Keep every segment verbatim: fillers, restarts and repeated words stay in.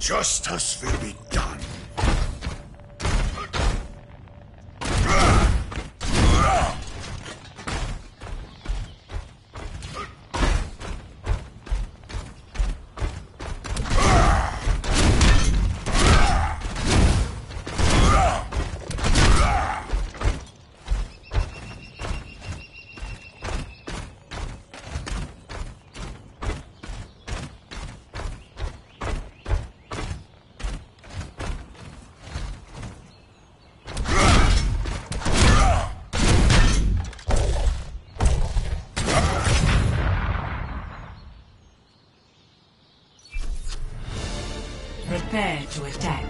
Justice will be done. Prepare to attack.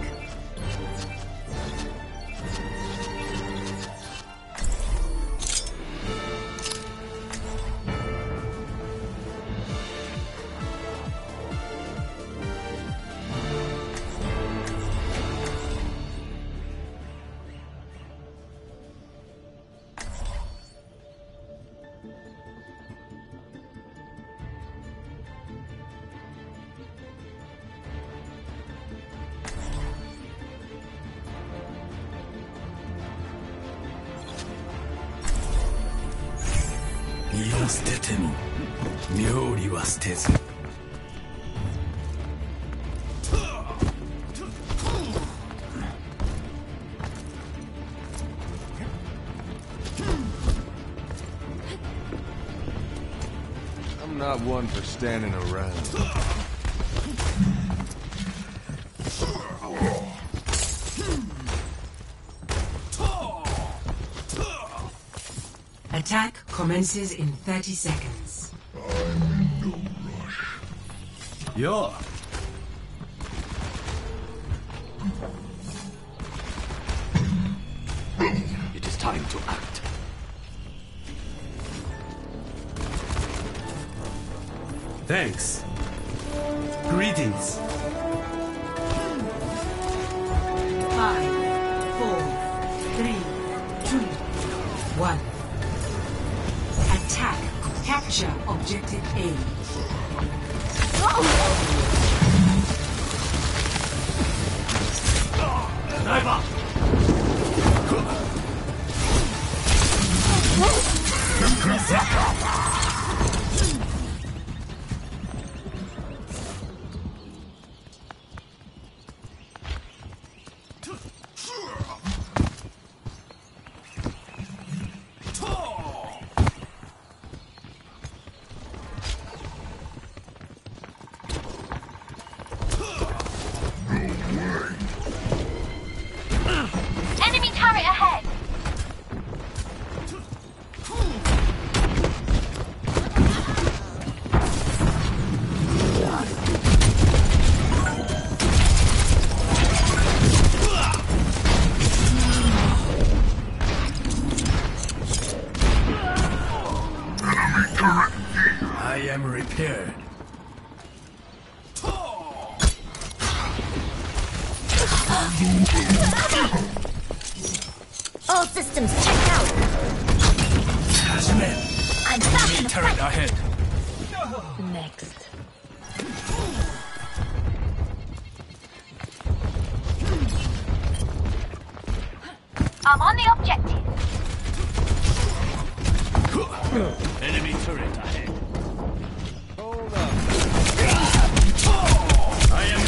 I'm not one for standing around. Attack commences in thirty seconds. I'm in no rush. Yeah. It is time to act. Thanks. Greetings. Five, four, three, two, one. Attack. Capture objective A. Enemy turret ahead! I am repaired. All systems checked out! Hazmat. I'm back in the Turret fight! ahead. Next. I'm on the objective. Enemy turret ahead. Hold up. I am.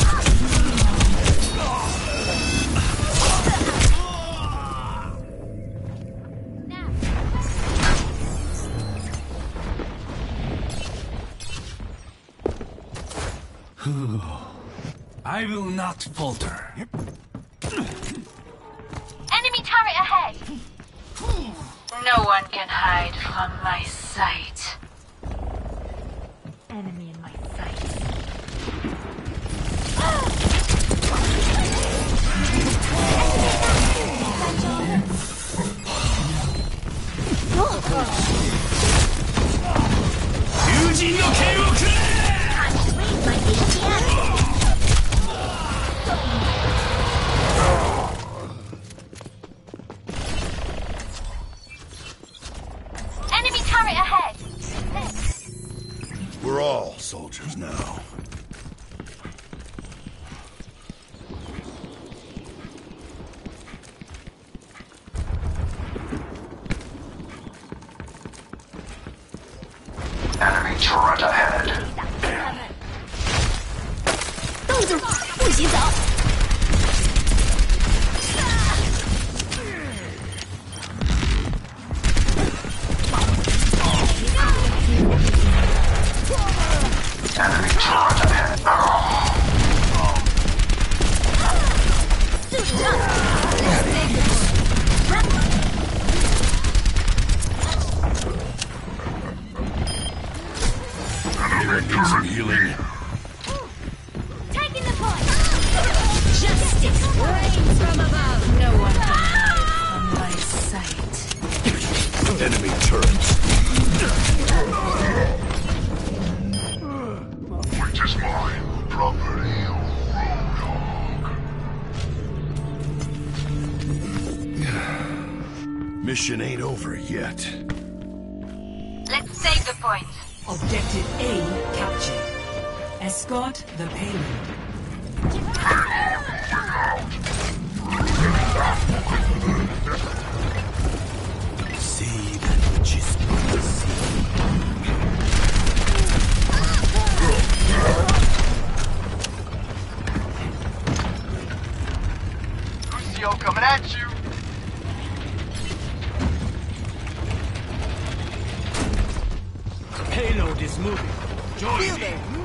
I will not falter. Enemy turret ahead! No one can hide from my sight. Enemy in my sight. Time to raise my A T M! Enemy turret ahead! We're all soldiers now. turret ahead. 动作不许走。 Enemy turret ahead. Anyone need some healing? Taking the point. Justice reigns from above. No one can hide from my sight. Enemy turrets. Which is mine. Property of Roadhog. Mission ain't over yet. Let's save the point. Objective A captured. Escort the payload. See that which is unseen. Lucio coming at you. Payload is moving. Join me.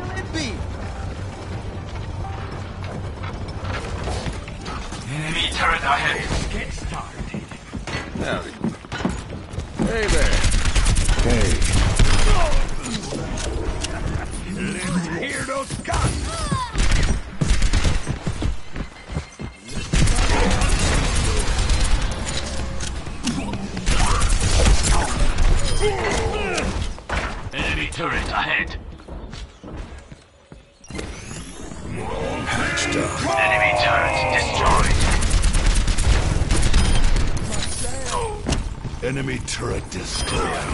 Enemy turret ahead. Get started. Howdy. Hey there. Hey. Let's hear those guns. Enemy turret ahead. Patched up. Enemy turret destroyed. Enemy turret destroyed.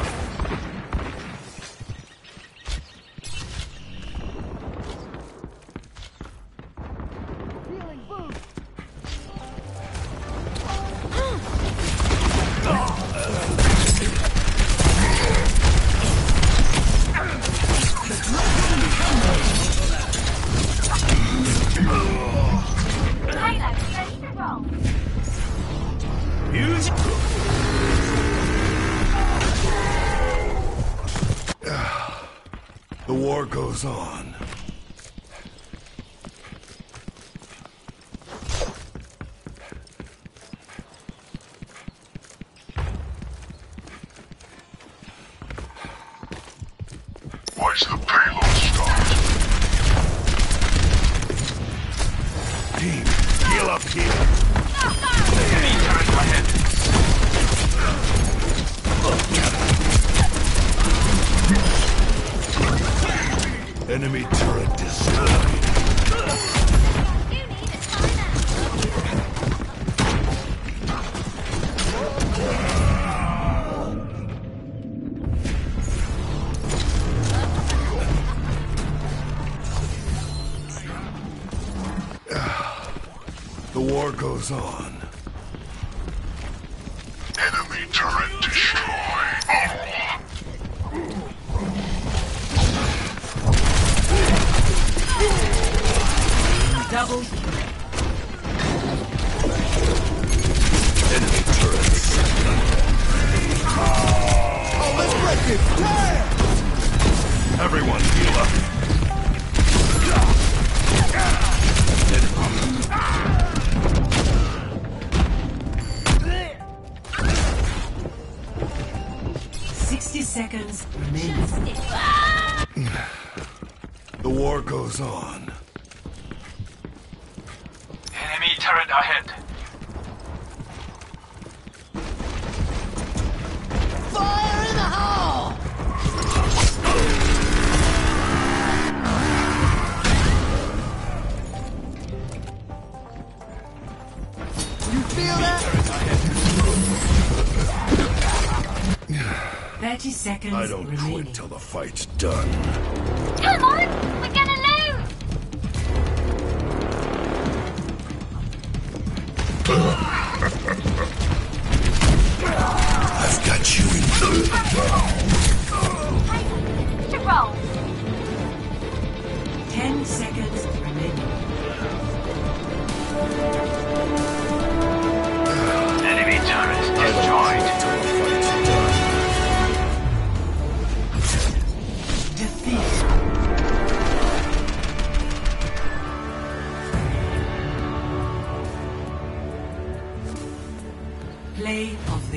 Payload ready to roll. Music. The war goes on. Watch the payload start. Team, heal up here. Enemy turret ahead. Enemy turret destroyed. You need a timeout. The war goes on. Enemy turret destroyed. Double Enemy turrets. Oh, let's break it! Yeah! Everyone heal up. sixty seconds remaining. The war goes on. Enemy turret ahead. Fire in the hole! You feel that? thirty seconds I don't remaining. quit till the fight's done. Come on! We're gonna lose! I've got you in. To roll.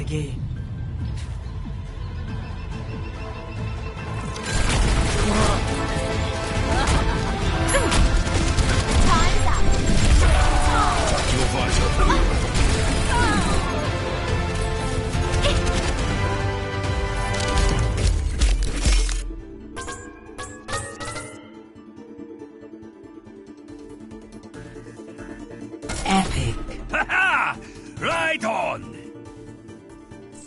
begin. Time's up. Your visor. Epic. Ha ha! Right on!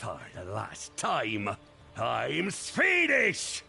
For the last time, I'm Swedish!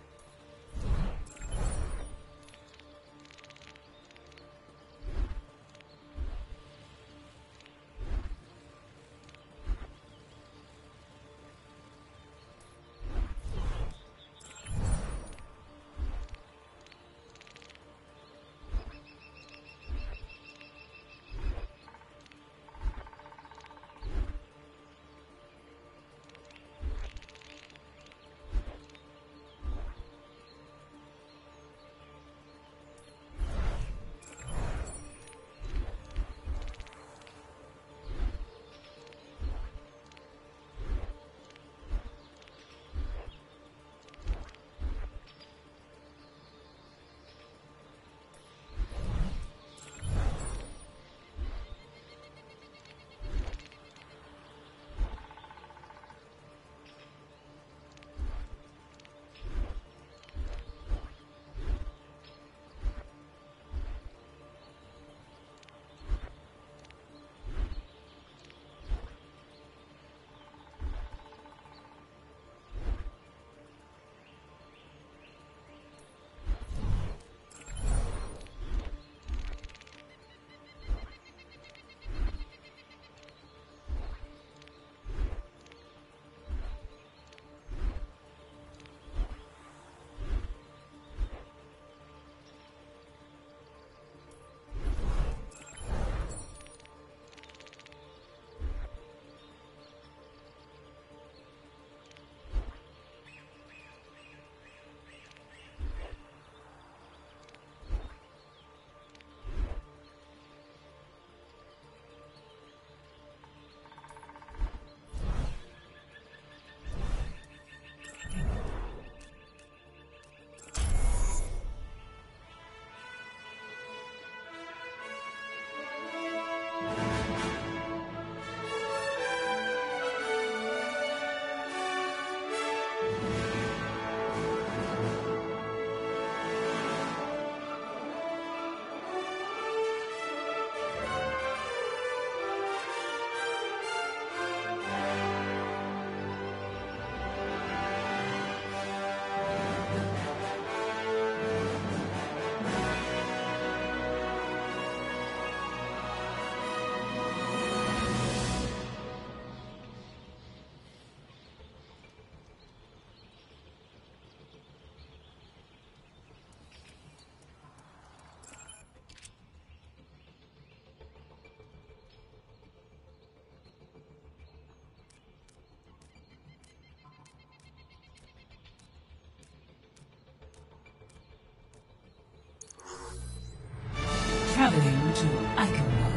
Traveling to Eichenberg.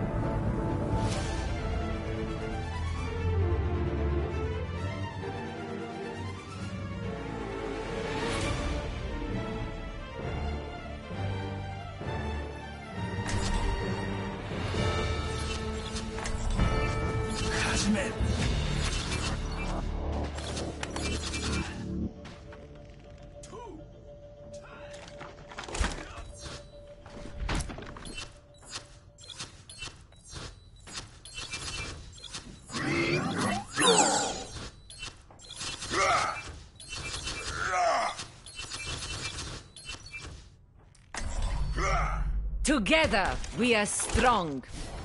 Together, we are strong.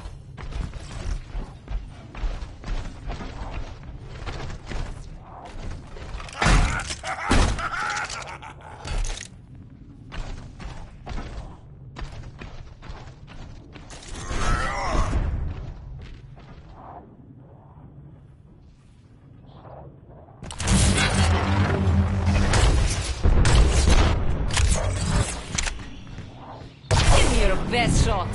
Best shot.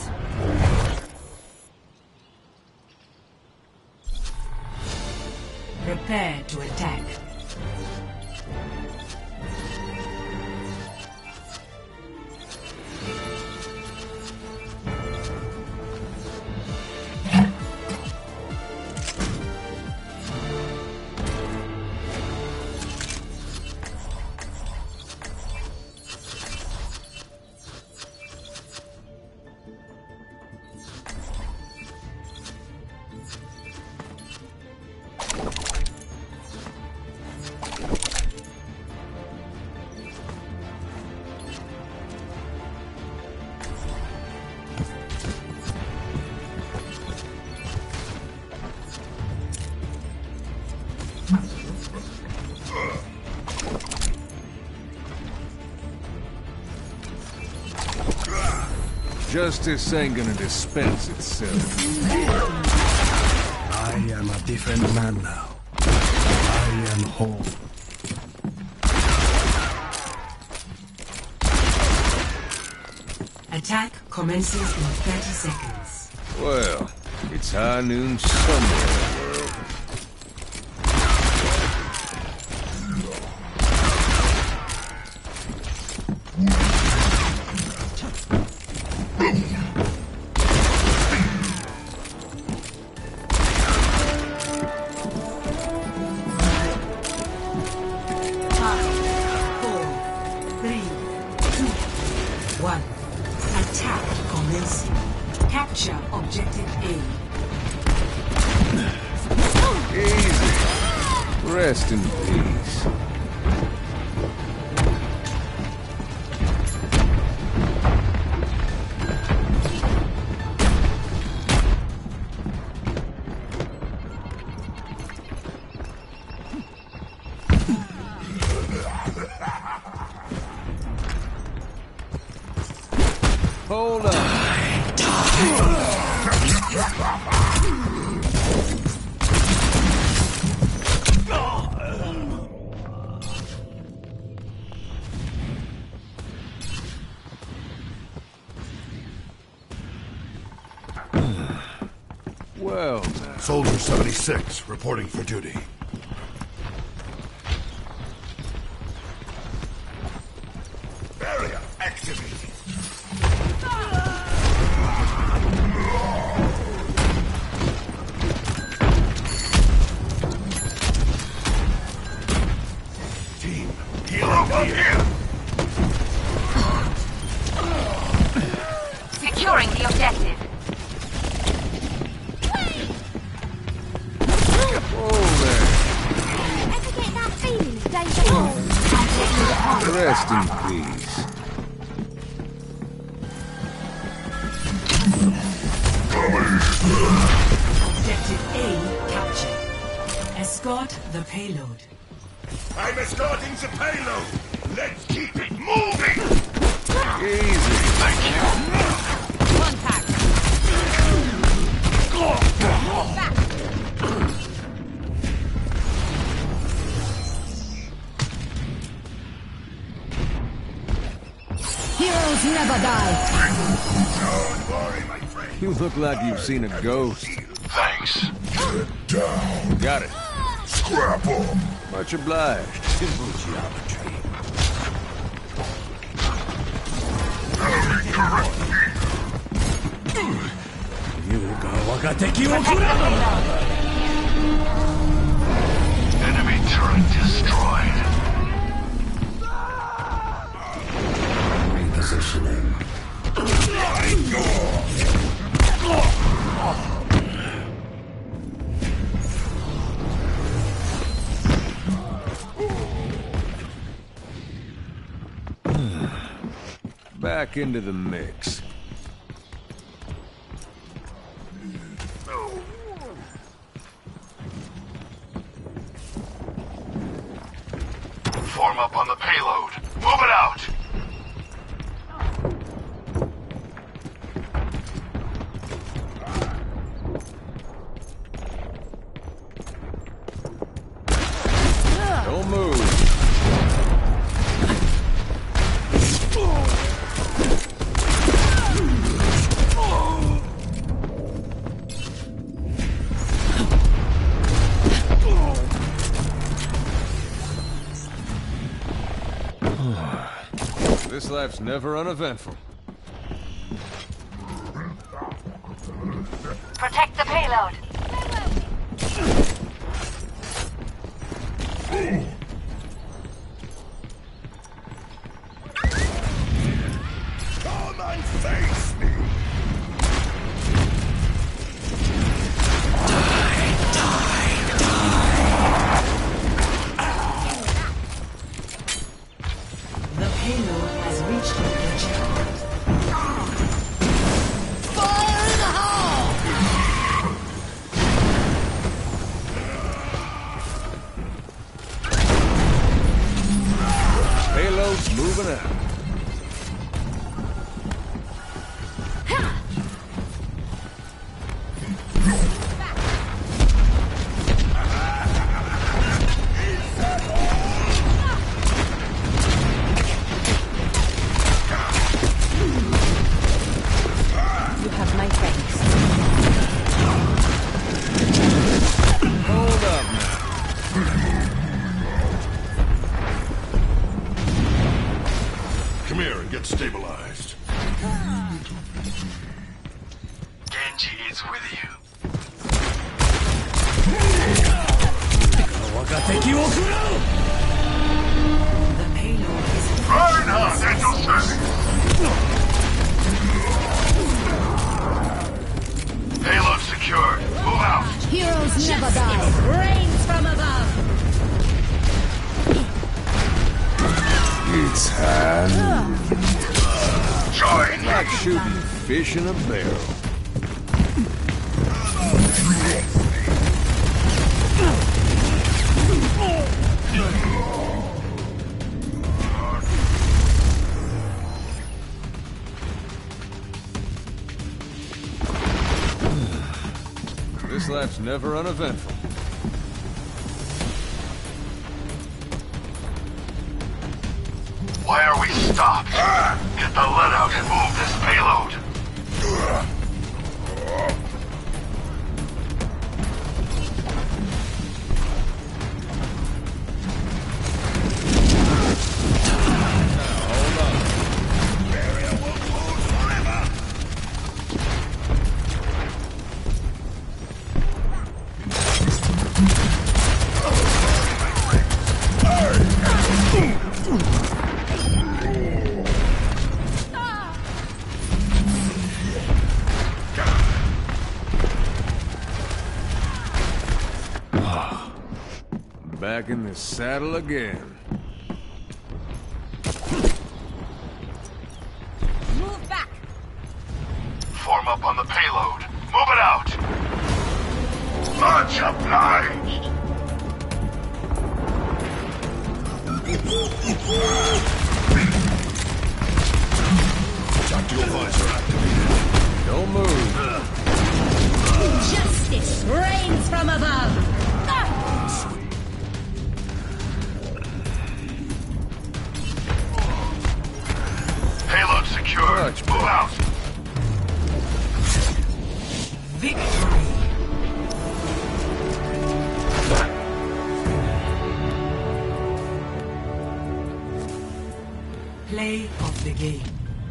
Prepare to attack. Justice ain't gonna dispense itself. I am a different man now. I am whole. Attack commences in thirty seconds. Well, it's high noon somewhere in the world. Five, four, three, two, one. Attack commencing. Capture objective A. Easy. Rest in peace. Hold on. Well, now. Soldier seventy-six, reporting for duty. Barrier activated. Team, healing here. Securing the objective. Whoa there. Ever get that feeling of danger? Rest in peace. Objective A captured. Escort the payload. I'm escorting the payload. Let's keep it moving. Easy. Thank you. Contact. Back. Heroes never die. Don't worry, my friend. You look like you've seen a ghost. Thanks. Down. Got it. Scrap up. Much obliged. Simple geometry. Enemy turret destroyed. Repositioning. Back into the mix. Form up on the payload. Move it out. Don't move. This life's never uneventful. Protect the payload. Come and face me. The payload has reached the checkpoint. Fire in the hole! Payload's moving out. get stabilized. Genji is with you. The payload is Reinhardt at your service. Payload secured. Move out. Heroes never die. Rains from above. It's time. Join me. Like shooting fish in a barrel. This lap's never uneventful. Why are we stopped? Get the lead out and move this payload. Back in the saddle again. Move back. Form up on the payload. Move it out. Much obliged. Tactical visor activated. Don't move. Justice rains from above. Payload secured. Much Move out. victory. Play of the game.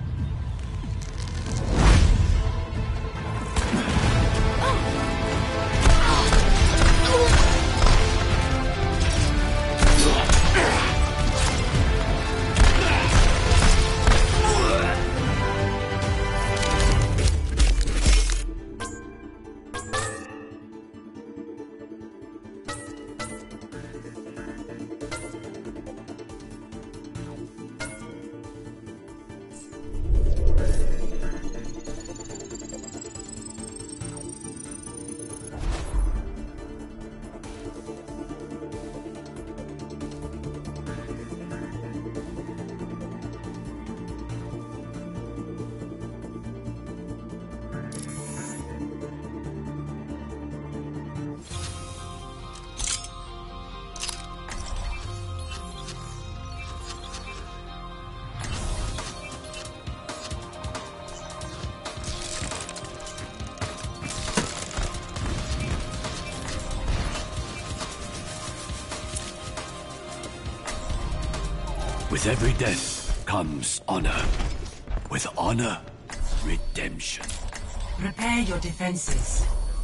With every death comes honor. With honor, redemption. Prepare your defenses.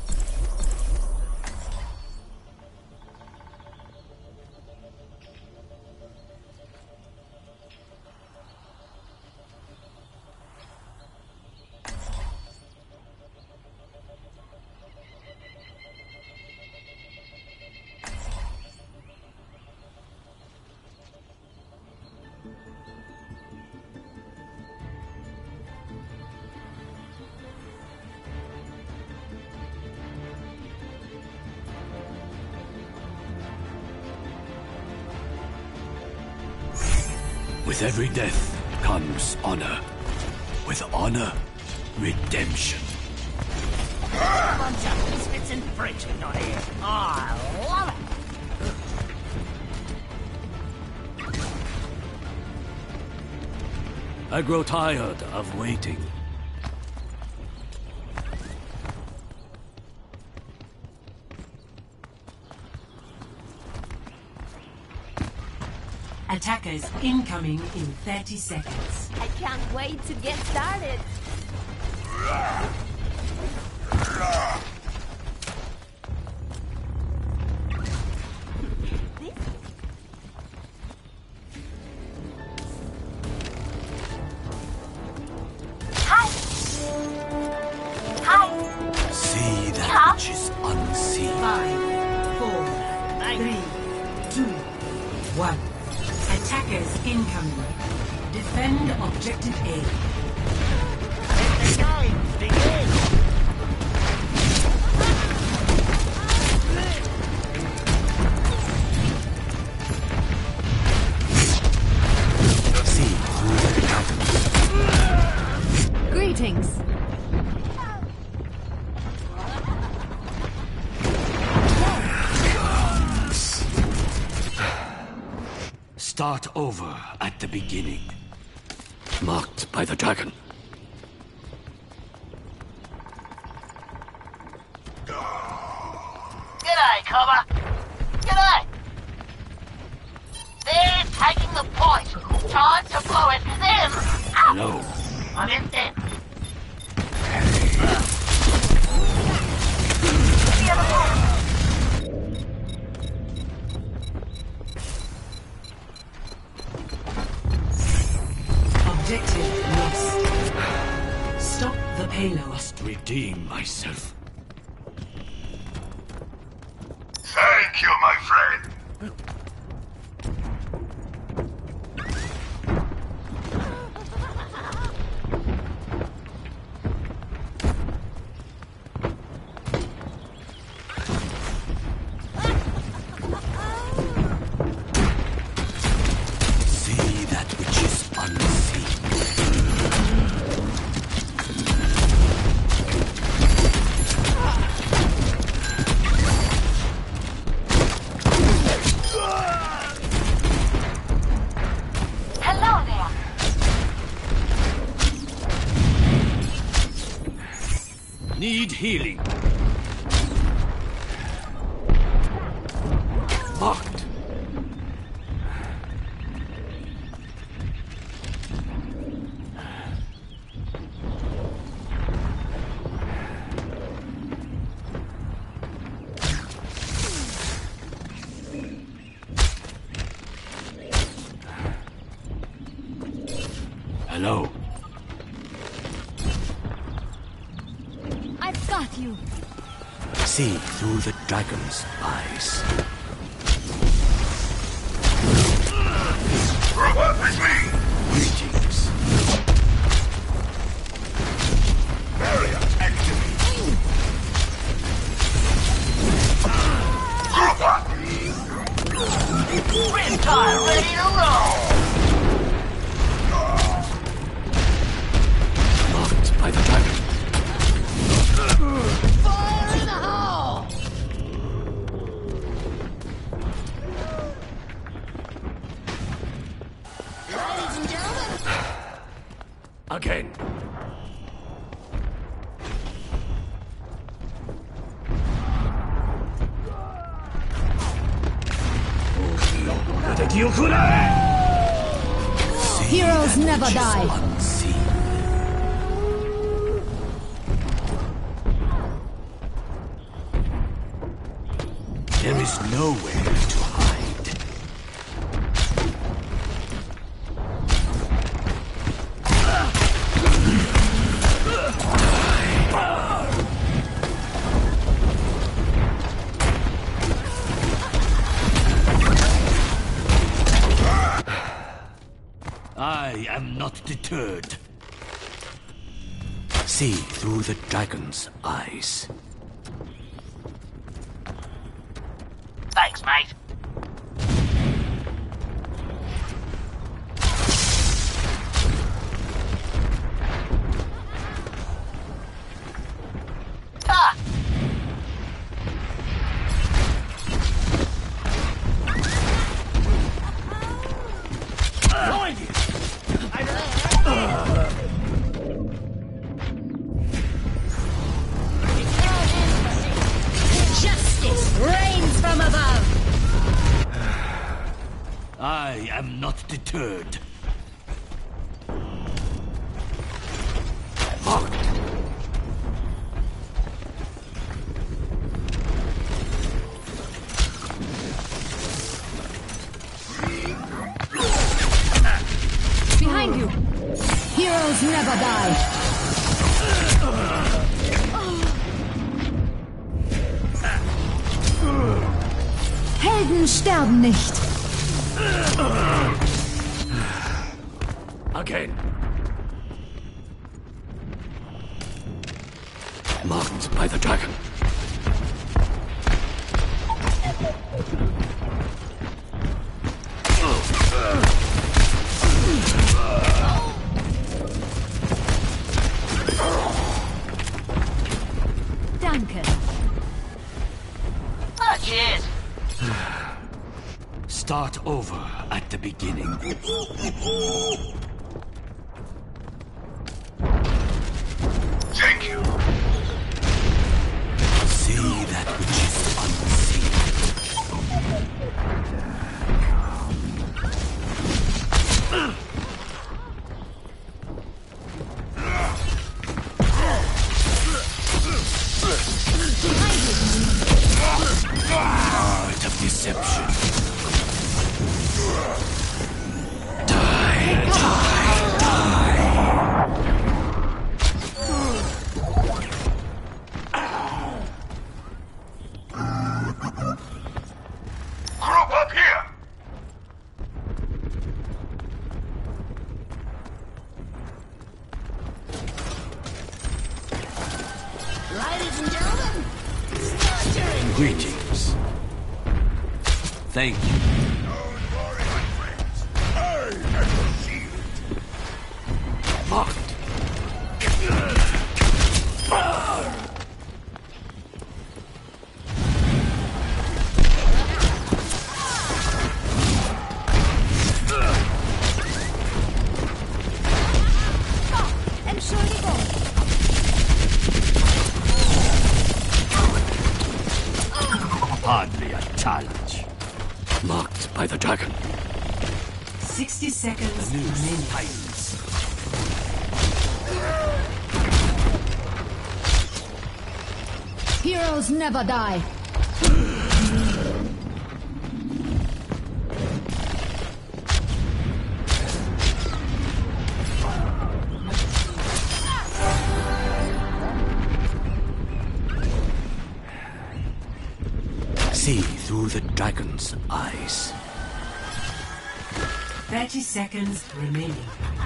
With every death comes honor. With honor, redemption. Bunch of misfits and freaks we got here. I love it. I grow tired of waiting. Attackers incoming in thirty seconds. Can't wait to get started. Hi. Hi. See that Yeah? which is unseen. Five, four, three, two, one. Attackers incoming. Defend objective A. Let the game begin. See through the dragons. Greetings. Start over at the beginning. Marked by the dragon. G'day, Cobber. G'day. They're taking the point. Time to blow it. Them. No. I'm in them. Objective lost. Stop the payload. Must redeem myself. Thank you, my friend. See that which is unseen. Hello there. Need healing. Marked. Hello. I've got you. See through the dragon's eyes. Group up with me. Greetings. Barrier activated. Group up. Riptide ready to roll. Marked by the dragon. Fire in the hole. Ladies and gentlemen. Again. Heroes never die. Unseen. There is nowhere to hide. I am not deterred. See through the dragon's eyes. Thanks, mate. Ah! Behind you! Over there! Justice reigns from above. I am not deterred. Heroes never die. Helden sterben nicht. Again. Marked by the dragon. Danke. Oh, cheers. Start over at the beginning. Thank you. See that which is unseen. Art of deception. Die, die, die. Group up here. Ladies and gentlemen, startering. Greetings. Thank you. Don't worry, my friends. I have your shield. Marked. Entschuldigung. Hardly a challenge. Marked by the dragon. sixty seconds New remaining. Titans. Heroes never die. See through the dragon's eyes. thirty seconds remaining.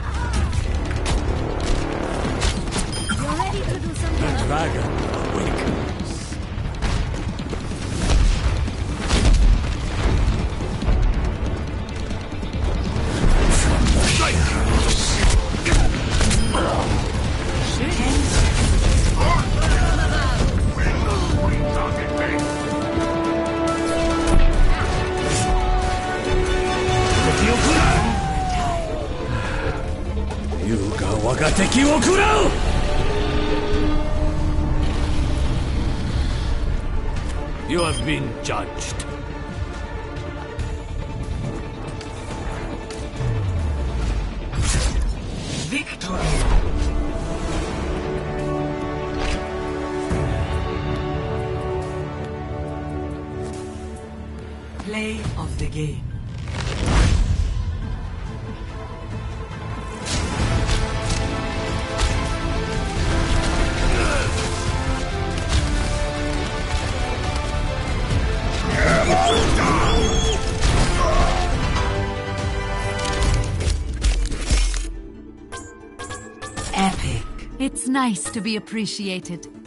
You're ready to do something. Dragon awakens. From the shadows. ten Target base. Yuga waga teki wo kurau! You have been judged. victory. Play of the game. Epic. It's nice to be appreciated.